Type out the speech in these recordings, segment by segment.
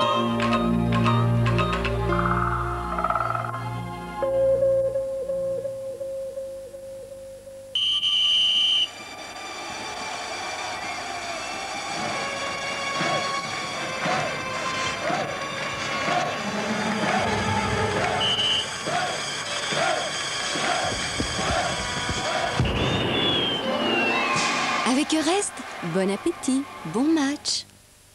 Avec Eurest, bon appétit, bon match.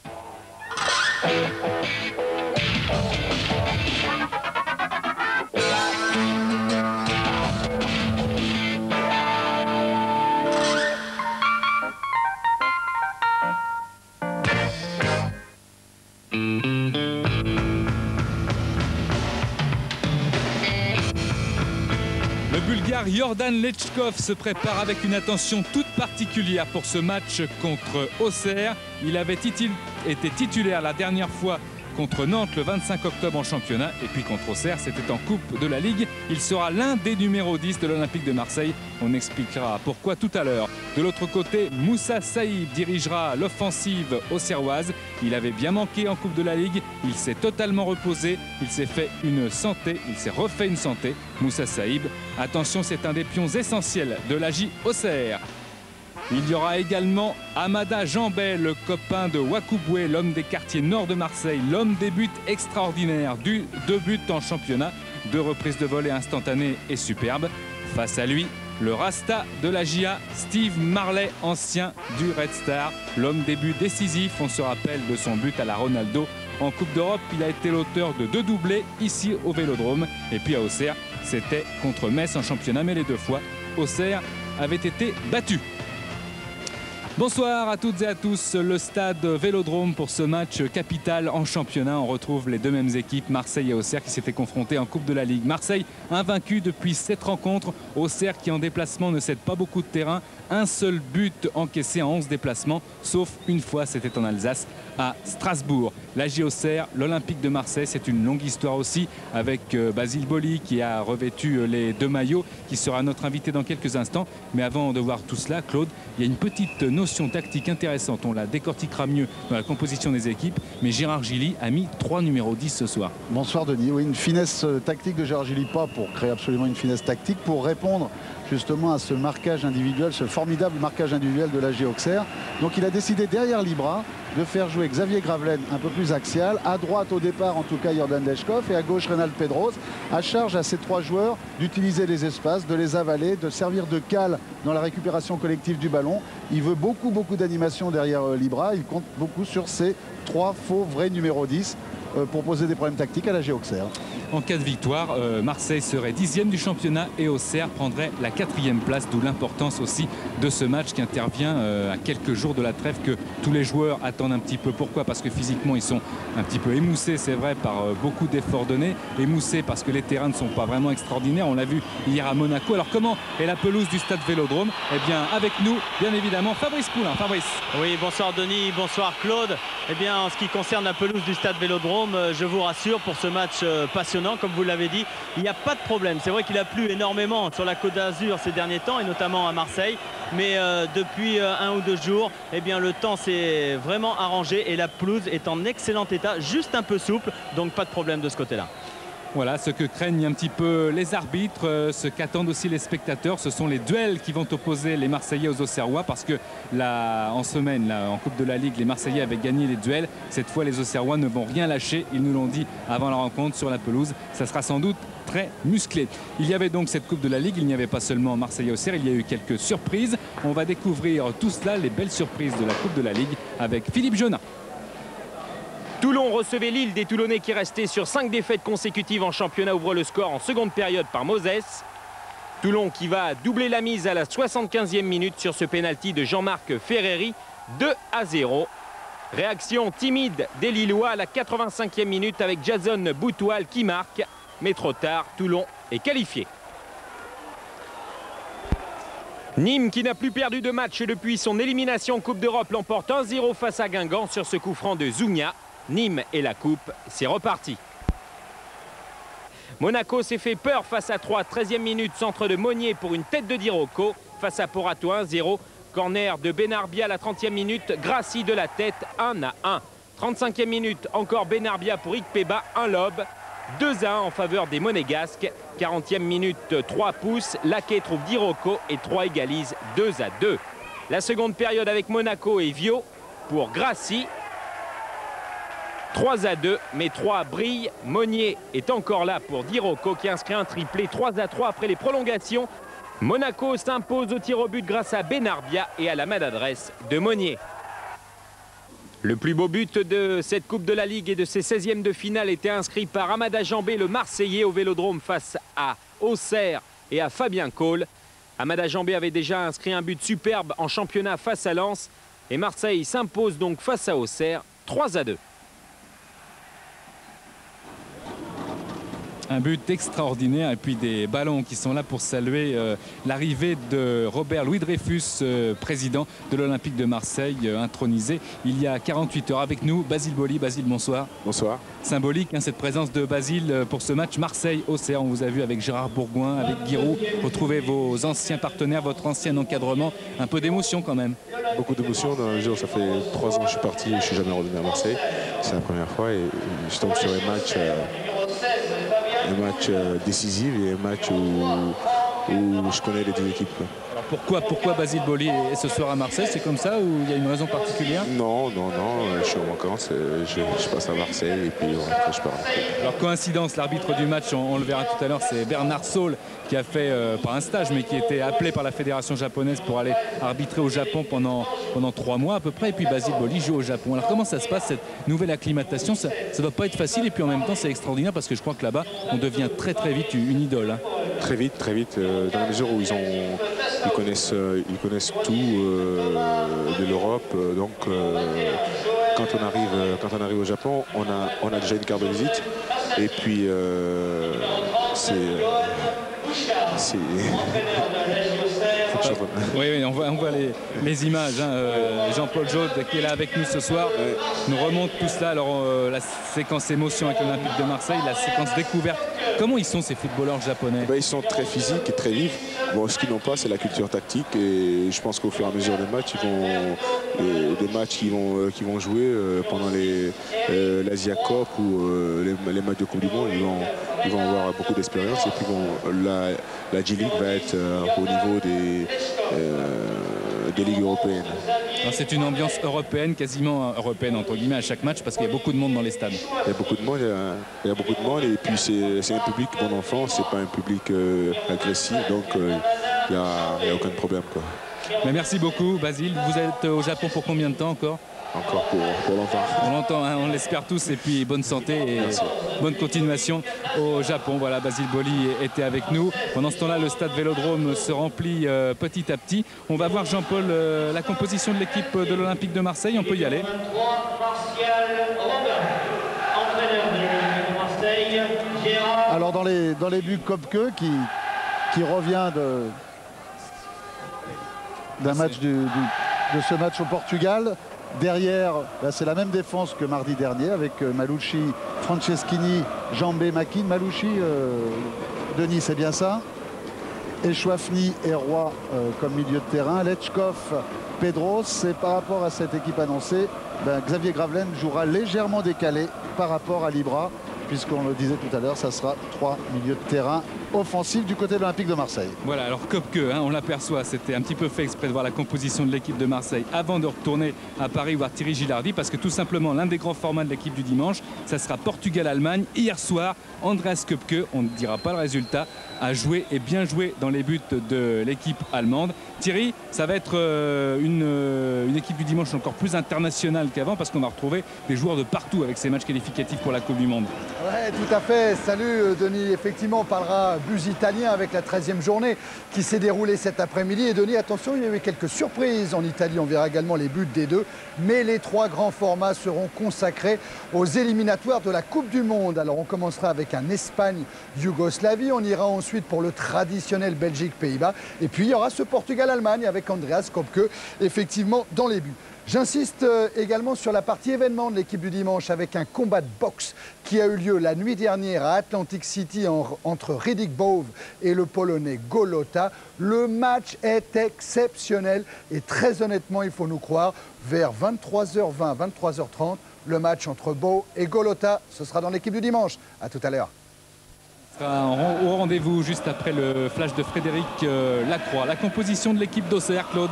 Le Bulgare Yordan Lechkov se prépare avec une attention toute particulière pour ce match contre Auxerre. Il avait été titulaire la dernière fois contre Nantes le 25 octobre en championnat, et puis contre Auxerre, c'était en Coupe de la Ligue. Il sera l'un des numéros 10 de l'Olympique de Marseille. On expliquera pourquoi tout à l'heure. De l'autre côté, Moussa Saïb dirigera l'offensive auxerroise. Il avait bien manqué en Coupe de la Ligue. Il s'est totalement reposé. Il s'est refait une santé. Moussa Saïb, attention, c'est un des pions essentiels de l'AJ Auxerre. Il y aura également Amada Jambet, le copain de Wakouboué, l'homme des quartiers nord de Marseille, l'homme des buts extraordinaires, 2 buts en championnat, 2 reprises de volée instantanées et superbes. Face à lui, le Rasta de la GIA, Steve Marley, ancien du Red Star, l'homme des buts décisifs. On se rappelle de son but à la Ronaldo. En Coupe d'Europe, il a été l'auteur de 2 doublés ici au Vélodrome. Et puis à Auxerre, c'était contre Metz en championnat, mais les 2 fois, Auxerre avait été battu. Bonsoir à toutes et à tous, le stade Vélodrome pour ce match capital en championnat. On retrouve les 2 mêmes équipes, Marseille et Auxerre, qui s'étaient confrontés en Coupe de la Ligue. Marseille invaincu depuis 7 rencontres, Auxerre qui en déplacement ne cède pas beaucoup de terrain. Un seul but encaissé en 11 déplacements, sauf une fois, c'était en Alsace, à Strasbourg. L'AJ Auxerre, l'Olympique de Marseille, c'est une longue histoire aussi avec Basile Boli qui a revêtu les 2 maillots, qui sera notre invité dans quelques instants. Mais avant de voir tout cela, Claude, il y a une petite notion tactique intéressante. On la décortiquera mieux dans la composition des équipes. Mais Gérard Gilly a mis 3 numéros 10 ce soir. Bonsoir Denis. Oui, une finesse tactique de Gérard Gilly, pas pour créer absolument une finesse tactique, pour répondre justement à ce marquage individuel, ce formidable marquage individuel de l'AJ Auxerre. Donc il a décidé derrière Libra de faire jouer Xavier Gravelaine un peu plus axial, à droite au départ en tout cas Yordan Lechkov, et à gauche Reynald Pedros. À charge à ces 3 joueurs d'utiliser les espaces, de les avaler, de servir de cale dans la récupération collective du ballon. Il veut beaucoup d'animation derrière Libra. Il compte beaucoup sur ces 3 faux vrais numéros 10 pour poser des problèmes tactiques à l'AJ Auxerre. En cas de victoire, Marseille serait 10e du championnat et Auxerre prendrait la 4e place, d'où l'importance aussi de ce match qui intervient à quelques jours de la trêve, que tous les joueurs attendent un petit peu. Pourquoi? Parce que physiquement ils sont un petit peu émoussés, c'est vrai, par beaucoup d'efforts donnés. Émoussés parce que les terrains ne sont pas vraiment extraordinaires, on l'a vu hier à Monaco. Alors comment est la pelouse du stade Vélodrome? Eh bien avec nous, bien évidemment, Fabrice Poulain. Fabrice. Oui, bonsoir Denis, bonsoir Claude. Eh bien en ce qui concerne la pelouse du stade Vélodrome, je vous rassure, pour ce match passionnant, comme vous l'avez dit, il n'y a pas de problème. C'est vrai qu'il a plu énormément sur la Côte d'Azur ces derniers temps, et notamment à Marseille. Mais depuis 1 ou 2 jours, eh bien, le temps s'est vraiment arrangé et la pelouse est en excellent état, juste un peu souple, donc pas de problème de ce côté-là. Voilà ce que craignent un petit peu les arbitres, ce qu'attendent aussi les spectateurs. Ce sont les duels qui vont opposer les Marseillais aux Auxerrois, parce que en semaine, en Coupe de la Ligue, les Marseillais avaient gagné les duels. Cette fois, les Auxerrois ne vont rien lâcher. Ils nous l'ont dit avant la rencontre sur la pelouse. Ça sera sans doute très musclé. Il y avait donc cette Coupe de la Ligue. Il n'y avait pas seulement Marseille-Auxerre. Il y a eu quelques surprises. On va découvrir tout cela, les belles surprises de la Coupe de la Ligue, avec Philippe Jonat. Toulon recevait Lille, des Toulonnais qui restaient sur 5 défaites consécutives en championnat, ouvre le score en seconde période par Moses. Toulon qui va doubler la mise à la 75e minute sur ce pénalty de Jean-Marc Ferreri, 2-0. Réaction timide des Lillois à la 85e minute avec Jason Boutoual qui marque, mais trop tard, Toulon est qualifié. Nîmes qui n'a plus perdu de match depuis son élimination en Coupe d'Europe l'emporte 1-0 face à Guingamp sur ce coup franc de Zounia. Nîmes et la coupe, c'est reparti. Monaco s'est fait peur face à 3, 13e minute, centre de Monnier pour une tête de Dirocco. Face à Porato 1-0, corner de Benarbia à la 30e minute, Grassi de la tête 1-1. 35e minute, encore Benarbia pour Ikpeba, un lob. 2-1 en faveur des Monégasques. 40e minute, 3 pouces. Laquet trouve Diroko et 3 égalise 2-2. La seconde période avec Monaco et Vio pour Grassi. 3-2, mais 3 brille. Monnier est encore là pour Diroko qui inscrit un triplé. 3-3 après les prolongations. Monaco s'impose au tir au but grâce à Benarbia et à la maladresse de Monnier. Le plus beau but de cette Coupe de la Ligue et de ses 16e de finale était inscrit par Amada Jambé, le Marseillais, au Vélodrome face à Auxerre et à Fabien Cole. Amada Jambé avait déjà inscrit un but superbe en championnat face à Lens. Et Marseille s'impose donc face à Auxerre, 3-2. Un but extraordinaire et puis des ballons qui sont là pour saluer l'arrivée de Robert Louis Dreyfus, président de l'Olympique de Marseille, intronisé il y a 48 heures. Avec nous, Basile Boli. Basile, bonsoir. Bonsoir. Symbolique, hein, cette présence de Basile pour ce match Marseille-Auxerre. On vous a vu avec Gérard Bourgoin, avec Giroud, retrouver vos anciens partenaires, votre ancien encadrement. Un peu d'émotion quand même. Beaucoup d'émotion. Dans le jour, ça fait 3 ans que je suis parti et je ne suis jamais revenu à Marseille. C'est la première fois et je tombe sur un match décisif et un match où je connais les deux équipes. Alors pourquoi Basile Boli est ce soir à Marseille? C'est comme ça ou il y a une raison particulière? Non, je suis en vacances, je passe à Marseille et puis après je pars. Alors coïncidence, l'arbitre du match, on le verra tout à l'heure, c'est Bernard Saul qui a fait, pas un stage, mais qui était appelé par la fédération japonaise pour aller arbitrer au Japon pendant 3 mois à peu près. Et puis Basile Boli joue au Japon. Alors comment ça se passe cette nouvelle acclimatation? Ça ne doit pas être facile et puis en même temps c'est extraordinaire parce que je crois que là-bas on devient très très vite une idole. Hein. Très vite, dans la mesure où ils connaissent tout de l'Europe. Donc quand on arrive au Japon, on a déjà une carte de visite. Et puis Oui, on voit les images. Hein. Jean-Paul Jaude qui est là avec nous ce soir nous remonte tout cela. Alors la séquence émotion avec l'Olympique de Marseille, la séquence découverte. Comment ils sont ces footballeurs japonais? Ils sont très physiques et très vifs. Bon, ce qu'ils n'ont pas, c'est la culture tactique. Et je pense qu'au fur et à mesure des matchs, qu'ils vont jouer pendant l'Asia Cup ou les matchs de Coupe du Monde, ils vont avoir beaucoup d'expérience. Et puis la G-League va être au niveau des ligues européennes. C'est une ambiance européenne, quasiment européenne entre guillemets à chaque match parce qu'il y a beaucoup de monde dans les stades. Il y a beaucoup de monde, et puis c'est un public bon enfant, c'est pas un public agressif, donc il n'y a aucun problème, quoi. Mais merci beaucoup Basile. Vous êtes au Japon pour combien de temps encore? Encore pour longtemps. Pour longtemps, hein, on l'espère tous. Et puis bonne santé et bonne continuation au Japon. Voilà, Basile Boli était avec nous. Pendant ce temps-là, le stade Vélodrome se remplit petit à petit. On va voir, Jean-Paul, la composition de l'équipe de l'Olympique de Marseille. On peut y aller. Alors dans les buts Kopke qui revient d'un match de ce match au Portugal. Derrière, c'est la même défense que mardi dernier avec Malouchi, Franceschini, Jambé, Makin. Malouchi, Denis, c'est bien ça. Et Chouafni et Roy comme milieu de terrain. Lechkov, Pedros. Et par rapport à cette équipe annoncée, Xavier Gravelaine jouera légèrement décalé par rapport à Libra, puisqu'on le disait tout à l'heure, ça sera 3 milieux de terrain offensifs du côté de l'Olympique de Marseille. Voilà, alors Kopke, hein, on l'aperçoit, c'était un petit peu fait exprès de voir la composition de l'équipe de Marseille avant de retourner à Paris voir Thierry Gilardi, parce que tout simplement l'un des grands formats de l'équipe du dimanche, ça sera Portugal-Allemagne. Hier soir, Andreas Kopke, on ne dira pas le résultat, a joué et bien joué dans les buts de l'équipe allemande. Thierry, ça va être une équipe du dimanche encore plus internationale qu'avant, parce qu'on va retrouver des joueurs de partout avec ces matchs qualificatifs pour la Coupe du Monde. Ouais, tout à fait. Salut Denis. Effectivement, on parlera bus italien avec la 13e journée qui s'est déroulée cet après-midi. Et Denis, attention, il y a eu quelques surprises en Italie. On verra également les buts des deux. Mais les 3 grands formats seront consacrés aux éliminatoires de la Coupe du Monde. Alors on commencera avec un Espagne-Yougoslavie. On ira ensuite pour le traditionnel Belgique-Pays-Bas. Et puis il y aura ce Portugal-Allemagne avec Andreas Kopke, effectivement, dans les buts. J'insiste également sur la partie événement de l'équipe du dimanche avec un combat de boxe qui a eu lieu la nuit dernière à Atlantic City entre Riddick Bowe et le Polonais Golota. Le match est exceptionnel et très honnêtement, il faut nous croire, vers 23h20, 23h30, le match entre Bowe et Golota, ce sera dans l'équipe du dimanche. À tout à l'heure. Au rendez-vous juste après le flash de Frédéric Lacroix. La composition de l'équipe d'Auxerre, Claude.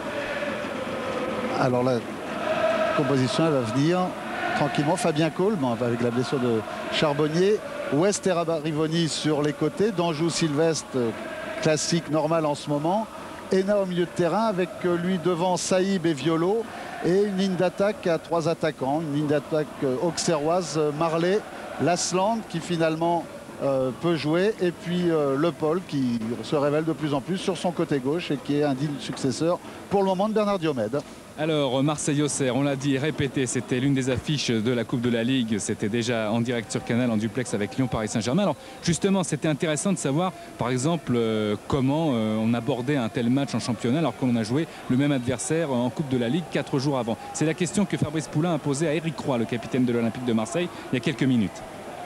Alors la composition, elle va venir tranquillement. Fabien Colm avec la blessure de Charbonnier. West et Rivoni sur les côtés. Danjou Sylvestre, classique, normal en ce moment. Ena au milieu de terrain avec lui devant Saïb et Violo. Et une ligne d'attaque à 3 attaquants. Une ligne d'attaque auxerroise, Marley, Lasland qui finalement peut jouer. Et puis Le Paul qui se révèle de plus en plus sur son côté gauche et qui est un digne successeur pour le moment de Bernard Diomède. Alors Marseille-Auxerre, on l'a dit, répété, c'était l'une des affiches de la Coupe de la Ligue. C'était déjà en direct sur Canal, en duplex avec Lyon-Paris Saint-Germain. Alors justement, c'était intéressant de savoir, par exemple, comment on abordait un tel match en championnat alors qu'on a joué le même adversaire en Coupe de la Ligue 4 jours avant. C'est la question que Fabrice Poulain a posée à Éric Roy, le capitaine de l'Olympique de Marseille, il y a quelques minutes.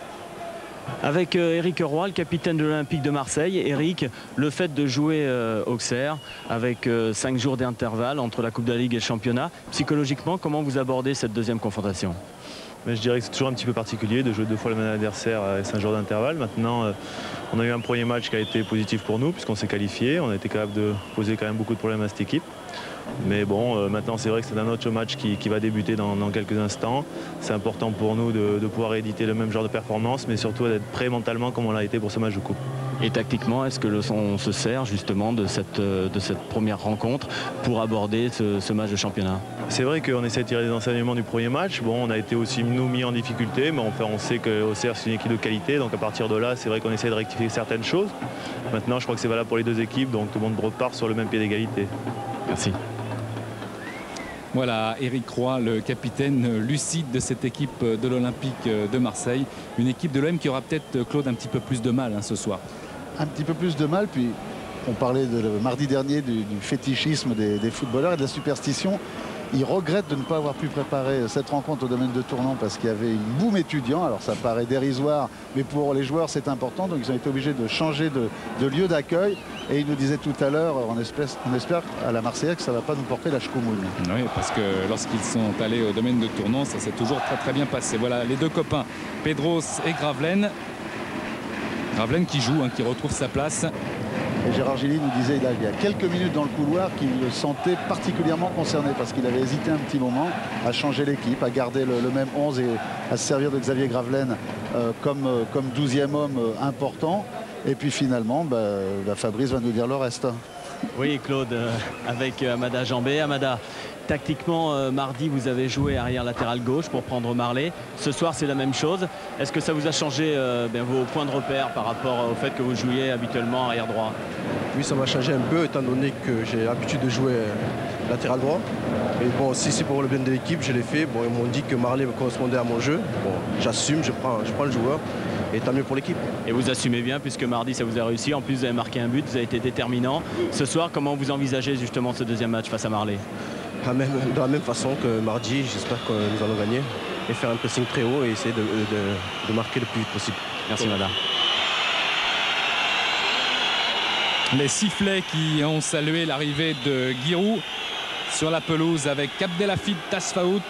Avec Éric Roy, le capitaine de l'Olympique de Marseille. Éric, le fait de jouer Auxerre avec 5 jours d'intervalle entre la Coupe de la Ligue et le championnat, psychologiquement, comment vous abordez cette deuxième confrontation? Mais je dirais que c'est toujours un petit peu particulier de jouer 2 fois le même adversaire avec 5 jours d'intervalle. Maintenant, on a eu un premier match qui a été positif pour nous puisqu'on s'est qualifié. On a été capable de poser quand même beaucoup de problèmes à cette équipe. Mais bon, maintenant c'est vrai que c'est un autre match qui va débuter dans quelques instants. C'est important pour nous de pouvoir rééditer le même genre de performance, mais surtout d'être prêt mentalement comme on l'a été pour ce match de coupe. Et tactiquement, est-ce qu'on se sert justement de cette première rencontre pour aborder ce match de championnat? C'est vrai qu'on essaie de tirer des enseignements du premier match. Bon, on a été aussi nous mis en difficulté, mais on sait que Auxerre c'est une équipe de qualité, donc à partir de là, c'est vrai qu'on essaie de rectifier certaines choses. Maintenant, je crois que c'est valable pour les 2 équipes, donc tout le monde repart sur le même pied d'égalité. Merci. Voilà, Éric Roy, le capitaine lucide de cette équipe de l'Olympique de Marseille. Une équipe de l'OM qui aura peut-être, Claude, un petit peu plus de mal ce soir. Un petit peu plus de mal, puis on parlait mardi dernier du fétichisme des footballeurs et de la superstition. Ils regrettent de ne pas avoir pu préparer cette rencontre au domaine de Tournon parce qu'il y avait une boum étudiant. Alors ça paraît dérisoire, mais pour les joueurs c'est important. Donc ils ont été obligés de changer de lieu d'accueil. Et il nous disait tout à l'heure, on espère à la Marseillaise que ça ne va pas nous porter la choucoumoune. Oui, parce que lorsqu'ils sont allés au domaine de Tournon, ça s'est toujours très très bien passé. Voilà les 2 copains, Pedros et Gravelaine. Gravelaine qui joue, qui retrouve sa place. Et Gérard Gilly nous disait il y a quelques minutes dans le couloir qu'il le sentait particulièrement concerné parce qu'il avait hésité un petit moment à changer l'équipe, à garder le même 11 et à se servir de Xavier Gravelaine comme 12e homme important. Et puis finalement, Fabrice va nous dire le reste. Oui, Claude, avec Amada Jambé. Amada, tactiquement, mardi, vous avez joué arrière latéral gauche pour prendre Marley. Ce soir, c'est la même chose. Est-ce que ça vous a changé vos points de repère par rapport au fait que vous jouiez habituellement arrière droit? Oui, ça m'a changé un peu, étant donné que j'ai l'habitude de jouer latéral droit. Et bon, si c'est pour le bien de l'équipe, je l'ai fait. Bon, ils m'ont dit que Marley me correspondait à mon jeu. Bon, j'assume, je prends le joueur. Et tant mieux pour l'équipe. Et vous assumez bien puisque mardi ça vous a réussi. En plus vous avez marqué un but, vous avez été déterminant. Ce soir, comment vous envisagez justement ce deuxième match face à Marley? De la même façon que mardi, j'espère que nous allons gagner. Et faire un pressing très haut et essayer de marquer le plus vite possible. Merci Mada. Les sifflets qui ont salué l'arrivée de Giroud sur la pelouse avec Abdelhafid Tasfaout.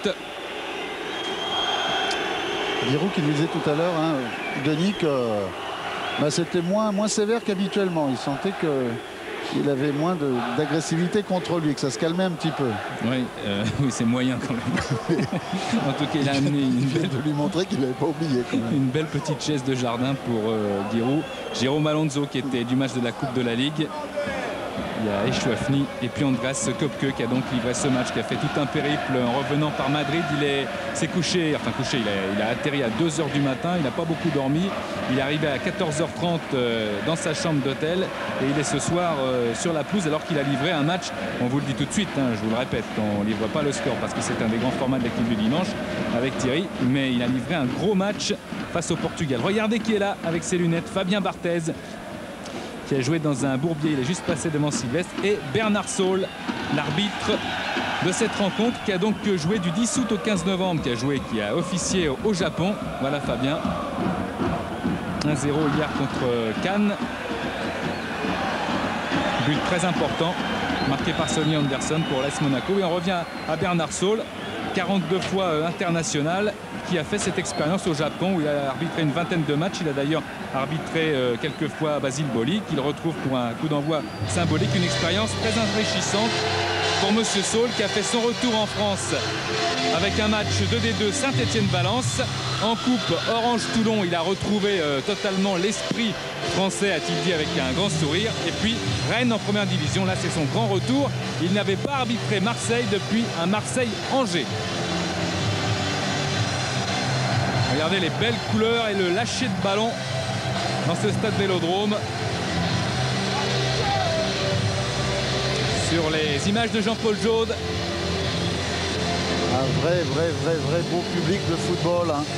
Giroud qui nous disait tout à l'heure, Denis, que c'était moins sévère qu'habituellement. Il sentait qu'il avait moins d'agressivité contre lui, que ça se calmait un petit peu. Oui, c'est moyen quand même. En tout cas, il a amené de lui montrer qu'il n'avait pas oublié. Quand même. Une belle petite chaise de jardin pour Giroud. Jérôme Alonso qui était du match de la Coupe de la Ligue. Il y a Echouafni et puis András Köpke qui a donc livré ce match, qui a fait tout un périple en revenant par Madrid. Il s'est couché, il a atterri à 2 h du matin, il n'a pas beaucoup dormi. Il est arrivé à 14 h 30 dans sa chambre d'hôtel et il est ce soir sur la pelouse alors qu'il a livré un match. On vous le dit tout de suite, je vous le répète, on ne livre pas le score parce que c'est un des grands formats de l'équipe du dimanche avec Thierry, mais il a livré un gros match face au Portugal. Regardez qui est là avec ses lunettes, Fabien Barthez, qui a joué dans un bourbier, il est juste passé devant Sylvestre, et Bernard Saul, l'arbitre de cette rencontre qui a donc joué du 10 août au 15 novembre, qui a officié au Japon. Voilà Fabien. 1-0 hier contre Cannes. But très important marqué par Sonny Anderson pour l'AS Monaco. Et on revient à Bernard Saul, 42 fois international, qui a fait cette expérience au Japon où il a arbitré une vingtaine de matchs. Il a d'ailleurs arbitré quelques fois Basile Boli, qu'il retrouve pour un coup d'envoi symbolique. Une expérience très enrichissante pour Monsieur Saul, qui a fait son retour en France avec un match 2D2 Saint-Étienne-Valence. En coupe Orange-Toulon, il a retrouvé totalement l'esprit français, a-t-il dit avec un grand sourire. Et puis Rennes en première division, là c'est son grand retour. Il n'avait pas arbitré Marseille depuis un Marseille-Angers. Regardez les belles couleurs et le lâcher de ballon dans ce stade Vélodrome. Sur les images de Jean-Paul Jaude. Un vrai beau public de football. Hein.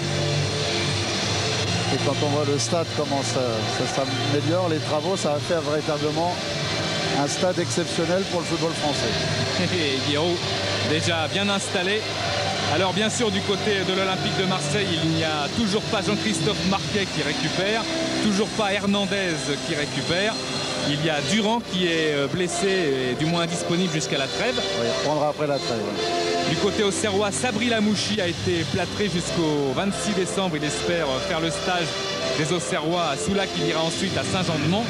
Et quand on voit le stade, comment ça s'améliore, les travaux, ça a fait véritablement un stade exceptionnel pour le football français. Et Guiraud, déjà bien installé. Alors bien sûr, du côté de l'Olympique de Marseille, il n'y a toujours pas Jean-Christophe Marquet qui récupère, toujours pas Hernandez qui récupère. Il y a Durand qui est blessé et du moins indisponible jusqu'à la trêve. Oui, il reprendra après la trêve. Ouais. Du côté auxerrois, Sabri Lamouchi a été plâtré jusqu'au 26 décembre. Il espère faire le stage des Auxerrois à Soulac. Il ira ensuite à Saint-Jean-de-Mont.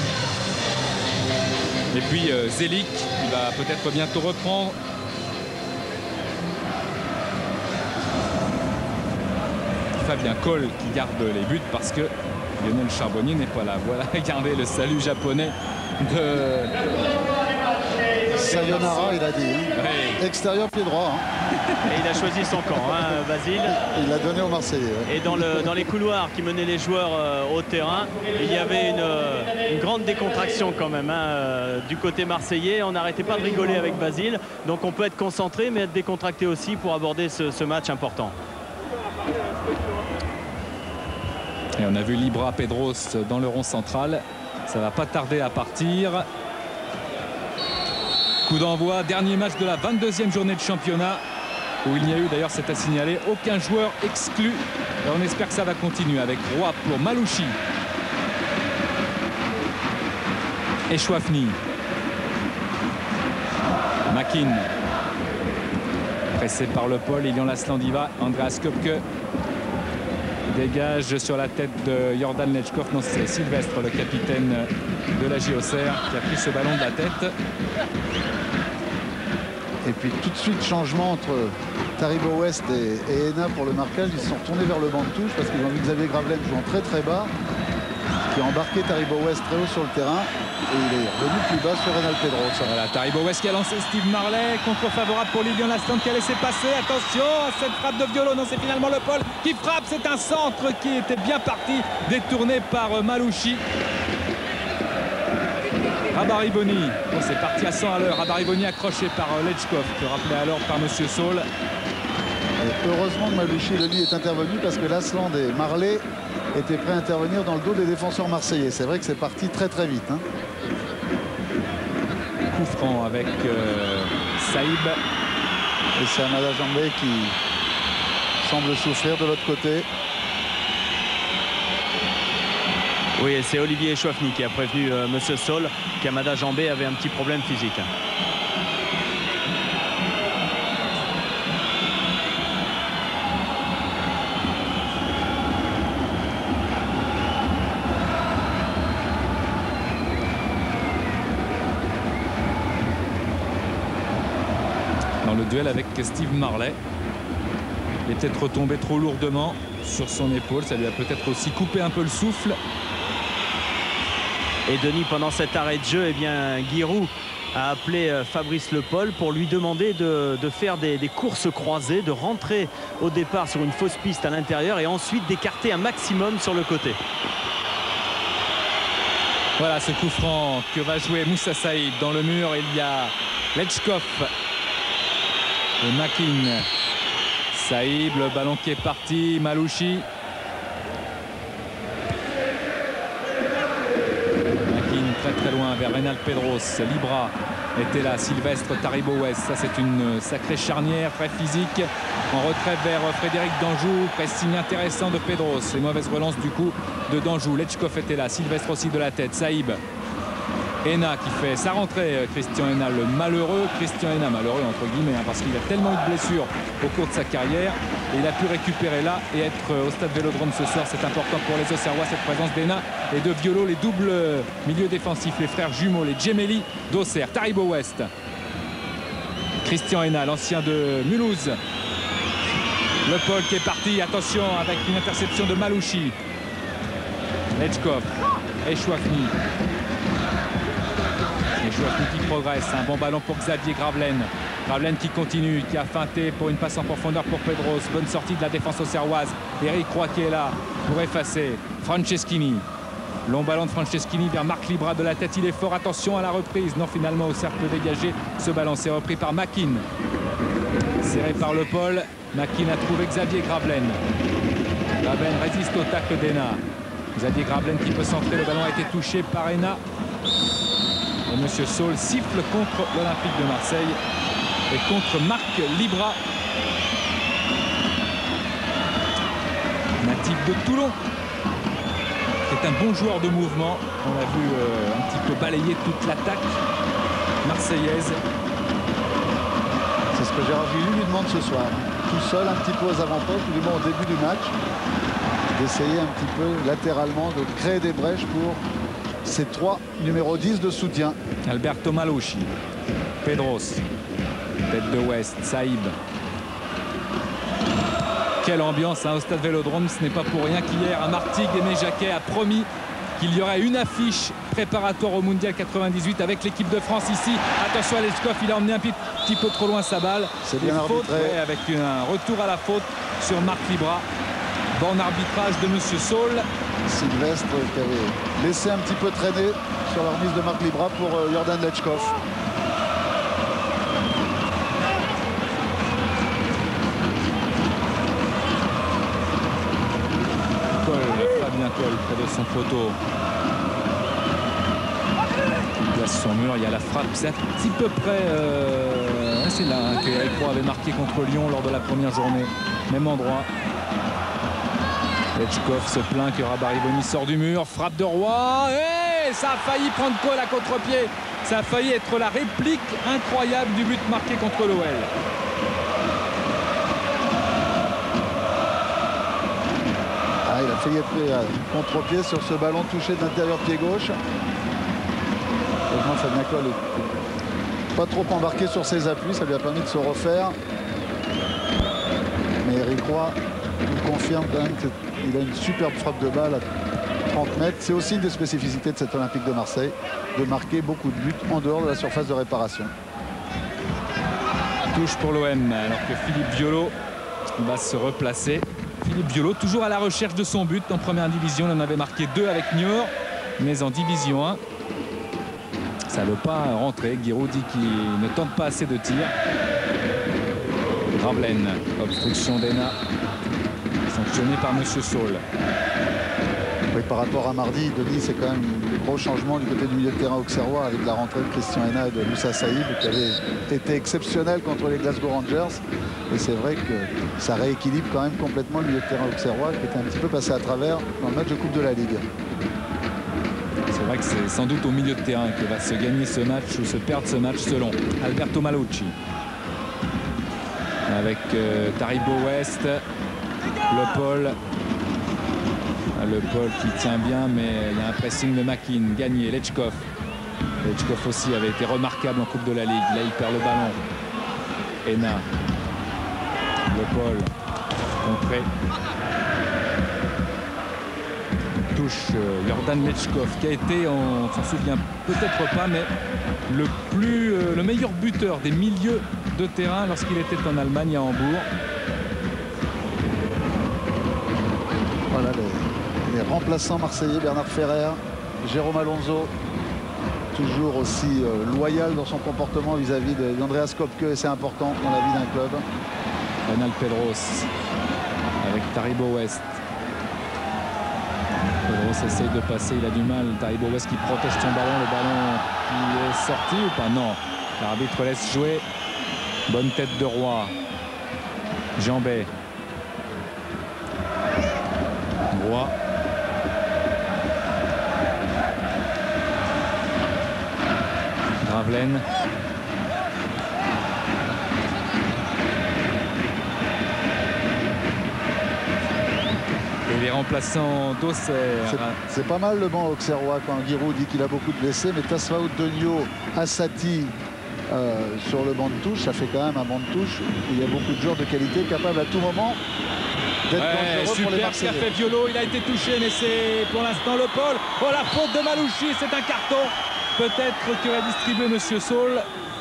Et puis Zelik, qui va peut-être bientôt reprendre. Fabien Coll qui garde les buts parce que Lionel Charbonnier n'est pas là. Voilà, regardez le salut japonais de Sayonara, il a dit. Hein. Oui. Extérieur pied droit. Hein. Et il a choisi son camp, hein, Basile. Il l'a donné aux Marseillais. Ouais. Et dans les couloirs qui menaient les joueurs au terrain, il y avait une grande décontraction quand même du côté marseillais. On n'arrêtait pas de rigoler avec Basile. Donc on peut être concentré mais être décontracté aussi pour aborder ce match important. Et on a vu Libra Pedros dans le rond central. Ça va pas tarder à partir. Coup d'envoi, dernier match de la 22e journée de championnat, où il n'y a eu, d'ailleurs c'est à signaler, aucun joueur exclu. Et on espère que ça va continuer avec Roy pour Malouchi et Chouafny. Makin pressé par le Paul, Ilian Laslandiva, Andreas Köpke dégage sur la tête de Jordan Lechkov. Non, c'est Sylvestre, le capitaine de la Auxerre, qui a pris ce ballon de la tête. Et puis tout de suite changement entre Taribo West et Ena pour le marquage. Ils se sont retournés vers le banc de touche parce qu'ils ont vu Xavier Gravelaine jouant très bas, qui a embarqué Taribo West très haut sur le terrain. Et il est revenu plus bas sur Renal Pedro. Voilà, Taribo West qui a lancé Steve Marley. Contre favorable pour Lilian Lasland qui a laissé passer. Attention à cette frappe de Violo. Non, c'est finalement le Paul qui frappe. C'est un centre qui était bien parti, détourné par Malouchi. Rabariboni, bon, c'est parti à 100 à l'heure. Rabariboni accroché par Lechkov, rappelé alors par Monsieur Saul. Et heureusement que Malouchi lui est intervenu parce que Lasland et Marley étaient prêts à intervenir dans le dos des défenseurs marseillais. C'est vrai que c'est parti très vite. Hein. Coup franc avec Saïb. Et c'est Amada Jambé qui semble souffrir de l'autre côté. Oui, c'est Olivier Chouafny qui a prévenu Monsieur Saul qu'Amada Jambé avait un petit problème physique. Dans le duel avec Steve Marley, il est peut-être retombé trop lourdement sur son épaule. Ça lui a peut-être aussi coupé un peu le souffle. Et Denis, pendant cet arrêt de jeu, eh bien, Giroud a appelé Fabrice Le Paul pour lui demander de faire des courses croisées, de rentrer au départ sur une fausse piste à l'intérieur et ensuite d'écarter un maximum sur le côté. Voilà ce coup franc que va jouer Moussa Saïd. Dans le mur, il y a Lechkov et Makin. Saïd, le ballon qui est parti, Malouchi. Très loin vers Renal Pedros, Libra était là. Sylvestre, Taribo West. Ça, c'est une sacrée charnière, très physique. En retrait vers Frédéric Danjou. Pressing intéressant de Pedros. Et mauvaise relance du coup de Danjou. Lechkov était là. Sylvestre aussi de la tête. Saïb. Ena qui fait sa rentrée. Christian Ena, le malheureux. Christian Ena, malheureux entre guillemets, parce qu'il a tellement eu de blessures au cours de sa carrière. Et il a pu récupérer là et être au stade Vélodrome ce soir. C'est important pour les Auxerrois, cette présence d'Ena et de Violo, les doubles milieux défensifs, les frères jumeaux, les Gemelli d'Auxerre. Taribo West. Christian Ena, l'ancien de Mulhouse. Le Paul qui est parti. Attention avec une interception de Malouchi. Lechkov et Chouafny. Et Chouafny qui progresse. Un bon ballon pour Xavier Gravelaine. Gravelaine qui continue, qui a feinté pour une passe en profondeur pour Pedros. Bonne sortie de la défense auxerroise. Eric Roy qui est là pour effacer. Franceschini. Long ballon de Franceschini vers Marc Libra de la tête. Il est fort. Attention à la reprise. Non, finalement, Auxerre peut dégager ce ballon. C'est repris par Makin. Serré par le Paul. Makin a trouvé Xavier Gravelaine. Gravelaine résiste au tacle d'Ena. Xavier Gravelaine qui peut centrer. Le ballon a été touché par Ena. Et Monsieur Saul siffle contre l'Olympique de Marseille et contre Marc Libra, natif de Toulon, qui est un bon joueur de mouvement. On l'a vu un petit peu balayer toute l'attaque marseillaise. C'est ce que Gérard Gilly lui demande ce soir. Tout seul, un petit peu aux avant-postes, du moins au début du match, d'essayer un petit peu latéralement de créer des brèches pour ces trois numéro 10 de soutien. Alberto Malouchi, Pedros, tête de West, Saïb. Quelle ambiance au stade Vélodrome. Ce n'est pas pour rien qu'hier Martigues Aimé Jacquet a promis qu'il y aurait une affiche préparatoire au Mondial 98 avec l'équipe de France ici. Attention à Lechkov, il a emmené un petit peu trop loin sa balle. C'est bien arbitré. Avec un retour à la faute sur Marc Libra. Bon arbitrage de Monsieur Saul. Sylvestre qui avait laissé un petit peu traîner sur la remise de Marc Libra pour Jordan Lechkov. Fabien Coll près de son poteau. Il place son mur, il y a la frappe. C'est un petit peu près. C'est là que Eric Roy avait marqué contre Lyon lors de la première journée. Même endroit. Lechkov se plaint que Rabarivoni sort du mur. Frappe de Roy. Et ça a failli prendre Coll à contre-pied. Ça a failli être la réplique incroyable du but marqué contre l'OL. Il a failli être contre-pied sur ce ballon touché de l'intérieur pied gauche. Heureusement, Fabien Coll n'est pas trop embarqué sur ses appuis. Ça lui a permis de se refaire. Mais Eric Roy nous confirme quand même qu'il a une superbe frappe de balle à 30 mètres. C'est aussi une des spécificités de cet Olympique de Marseille, de marquer beaucoup de buts en dehors de la surface de réparation. Touche pour l'OM alors que Philippe Violo va se replacer. Philippe Violo toujours à la recherche de son but en première division. Il en avait marqué 2 avec Niort, mais en division 1 ça ne veut pas rentrer. Giroud dit qu'il ne tente pas assez de tirs. Gravelaine, obstruction d'Ena, sanctionné par Monsieur Saul. Oui, par rapport à mardi, Denis, c'est quand même un gros changement du côté du milieu de terrain auxerrois avec la rentrée de Christian Ena et de Moussa Saïb qui avait été exceptionnel contre les Glasgow Rangers. Et c'est vrai que ça rééquilibre quand même complètement le milieu de terrain auxerrois qui était un petit peu passé à travers dans le match de Coupe de la Ligue. C'est vrai que c'est sans doute au milieu de terrain que va se gagner ce match ou se perdre ce match selon Alberto Malouchi. Avec Taribo West, le Paul. Le Paul qui tient bien, mais il y a un pressing de Makin. Gagné, Lechkov. Lechkov aussi avait été remarquable en Coupe de la Ligue. Là, il perd le ballon. Ena. Le Paul. Contré. Touche Jordan Lechkov, qui a été, on s'en souvient peut-être pas, mais le meilleur buteur des milieux de terrain lorsqu'il était en Allemagne à Hambourg. Voilà les remplaçants marseillais, Bernard Ferrer, Jérôme Alonso, toujours aussi loyal dans son comportement vis-à-vis d'Andreas Kopke, et c'est important dans la vie d'un club. Renal Pedros avec Taribo West. Pedros essaye de passer, il a du mal. Taribo West qui protège son ballon, le ballon qui est sorti ou pas? Non. L'arbitre laisse jouer. Bonne tête de Roy. Jambet. Roy. Gravelaine. Et les remplaçants d'Auxerre. C'est pas mal le banc auxerrois quand Giroud dit qu'il a beaucoup de blessés, mais Tasfaout, Denio, Assati sur le banc de touche, ça fait quand même un banc de touche où il y a beaucoup de joueurs de qualité capables à tout moment d'être dangereux pour les Marseillais. Super, fait Violo, il a été touché, mais c'est pour l'instant le Paul. Oh, la faute de Malouchi, c'est un carton. Peut-être que va distribuer Monsieur Saul.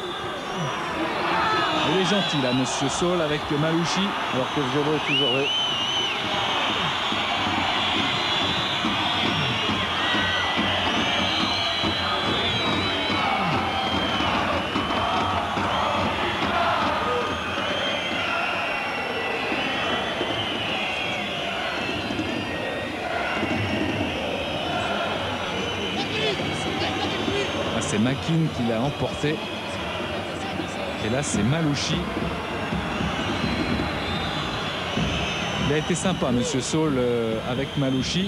Il est gentil là, Monsieur Saul, avec Malouchi. Alors que Violo est toujours... C'est Makin qui l'a emporté. Et là, c'est Malouchi. Il a été sympa, Monsieur Saul, avec Malouchi.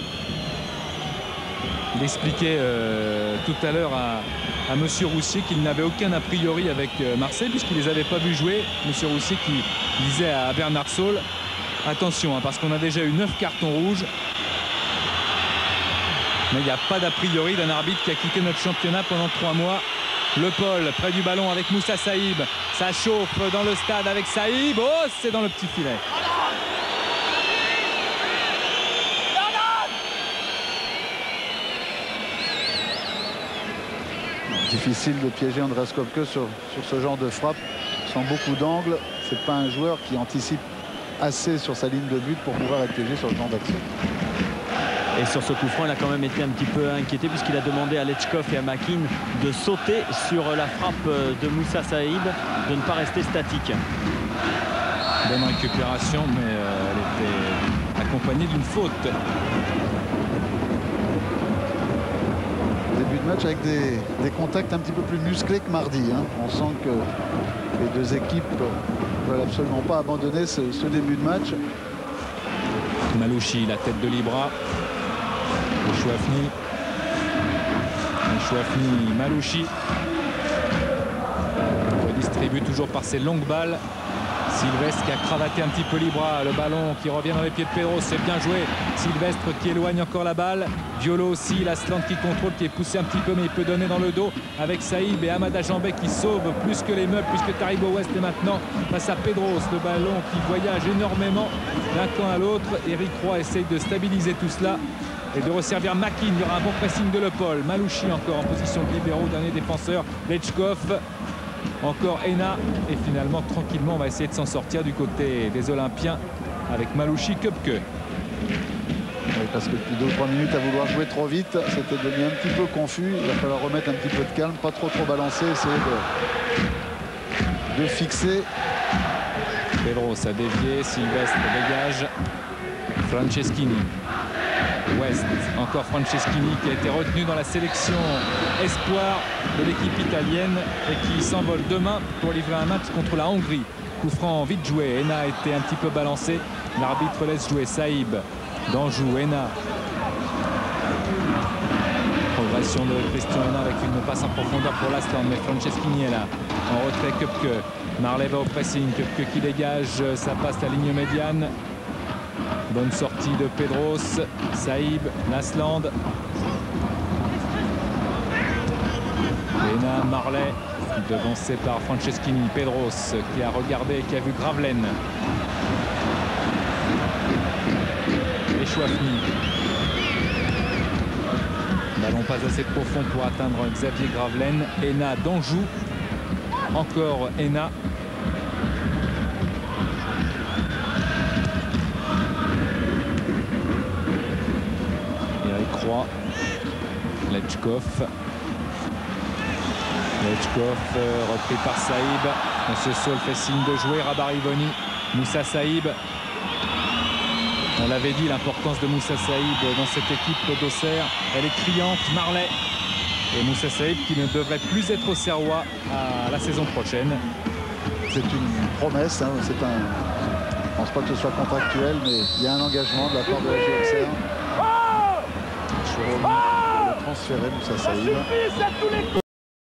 Il expliquait tout à l'heure à Monsieur Roussier qu'il n'avait aucun a priori avec Marseille, puisqu'il ne les avait pas vus jouer. Monsieur Roussier qui disait à Bernard Saul, attention, hein, parce qu'on a déjà eu 9 cartons rouges. Mais il n'y a pas d'a priori d'un arbitre qui a quitté notre championnat pendant 3 mois. Le Paul près du ballon avec Moussa Saïb. Ça chauffe dans le stade avec Saïb. Oh, c'est dans le petit filet. Difficile de piéger Andreas Köpke sur ce genre de frappe sans beaucoup d'angles. C'est pas un joueur qui anticipe assez sur sa ligne de but pour pouvoir être piégé sur le genre d'action. Et sur ce coup franc, il a quand même été un petit peu inquiété puisqu'il a demandé à Lechkov et à Makin de sauter sur la frappe de Moussa Saïb, de ne pas rester statique. Bonne récupération, mais elle était accompagnée d'une faute. Début de match avec des contacts un petit peu plus musclés que mardi. Hein. On sent que les deux équipes ne veulent absolument pas abandonner ce début de match. Malouchi, la tête de Libra. Chouafni, Malouchi redistribue toujours par ses longues balles. Sylvestre qui a cravaté un petit peu Libra, le ballon qui revient dans les pieds de Pedro, c'est bien joué. Sylvestre qui éloigne encore la balle. Violo aussi, l'Asland qui contrôle, qui est poussé un petit peu, mais il peut donner dans le dos avec Saïb et Amada Jambet qui sauve plus que les meubles, puisque Taribo West est maintenant face à Pedros. Le ballon qui voyage énormément d'un camp à l'autre. Eric Roy essaye de stabiliser tout cela et de resservir Makin. Il y aura un bon pressing de Le Paul. Malouchi encore en position de libéraux, dernier défenseur. Lechkov, encore Ena. Et finalement, tranquillement, on va essayer de s'en sortir du côté des Olympiens avec Malouchi, Köpke. Oui, parce que depuis 2 ou 3 minutes à vouloir jouer trop vite, c'était devenu un petit peu confus. Il va falloir remettre un petit peu de calme, pas trop balancer, essayer de fixer. Pedros a dévié, Sylvestre dégage. Franceschini. West, encore Franceschini qui a été retenu dans la sélection espoir de l'équipe italienne et qui s'envole demain pour livrer un match contre la Hongrie. Coup franc vite joué, Ena a été un petit peu balancé, l'arbitre laisse jouer Saïb, Danjou, Ena. Progression de Christian Ena avec une passe en profondeur pour l'Asland, mais Franceschini est là, en retrait Köpke. Marley va au pressing, Köpke qui dégage, ça passe la ligne médiane. Bonne sortie de Pedros, Saïb, Nasland. Ena, Marley, devancé par Franceschini. Pedros qui a regardé et qui a vu Gravelaine. Et Chouafni. Ballon pas assez profond pour atteindre Xavier Gravelaine. Ena, Danjou. Encore Ena. Croix, Lechkov, repris par Saïb. Monsieur Saul fait signe de jouer. Rabarivoni, Moussa Saïb. On l'avait dit, l'importance de Moussa Saïb dans cette équipe d'Auxerre. Elle est criante. Marley et Moussa Saïb qui ne devrait plus être auxerrois à la saison prochaine. C'est une promesse, hein, je ne pense pas que ce soit contractuel, mais il y a un engagement de la part de la l'AG Auxerre pour le transférer, Moussa Saïd.